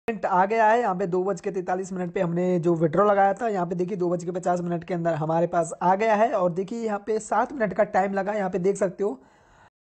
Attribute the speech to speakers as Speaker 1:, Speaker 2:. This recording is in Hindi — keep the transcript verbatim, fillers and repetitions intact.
Speaker 1: पेमेंट आ गया है। यहाँ पे दो बज के तैंतालीस मिनट पे हमने जो विड्रॉ लगाया था, यहाँ पे देखिए दो बज के पचास मिनट के अंदर हमारे पास आ गया है। और देखिए यहाँ पे सात मिनट का टाइम लगा, यहाँ पे देख सकते हो